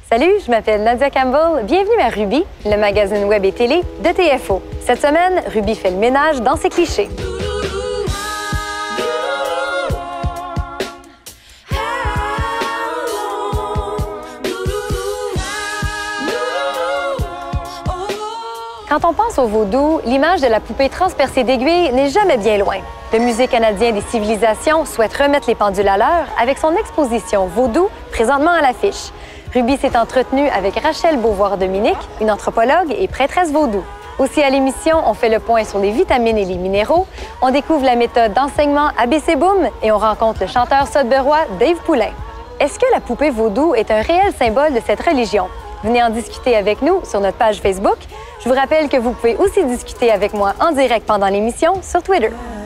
Salut, je m'appelle Nadia Campbell. Bienvenue à Ruby, le magazine web et télé de TFO. Cette semaine, Ruby fait le ménage dans ses clichés. Quand on pense au vaudou, l'image de la poupée transpercée d'aiguilles n'est jamais bien loin. Le Musée canadien des civilisations souhaite remettre les pendules à l'heure avec son exposition Vaudou, présentement à l'affiche. Ruby s'est entretenue avec Rachel Beauvoir-Dominique, une anthropologue et prêtresse vaudou. Aussi à l'émission, on fait le point sur les vitamines et les minéraux, on découvre la méthode d'enseignement ABC Boom et on rencontre le chanteur sudburois Dave Poulain. Est-ce que la poupée vaudou est un réel symbole de cette religion? Venez en discuter avec nous sur notre page Facebook. Je vous rappelle que vous pouvez aussi discuter avec moi en direct pendant l'émission sur Twitter.